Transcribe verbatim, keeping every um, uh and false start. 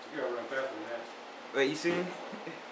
You gotta run faster than that. Wait, you see me?